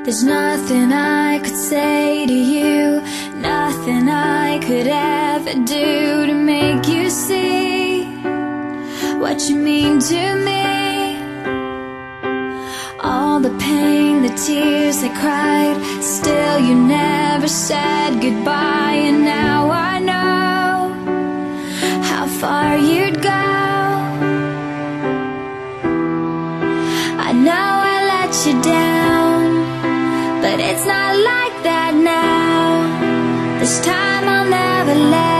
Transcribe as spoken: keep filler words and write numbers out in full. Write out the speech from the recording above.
There's nothing I could say to you, nothing I could ever do to make you see what you mean to me. All the pain, the tears I cried, still you never said goodbye. And now I know how far you'd go. I know I let you down, but it's not like that now. This time I'll never let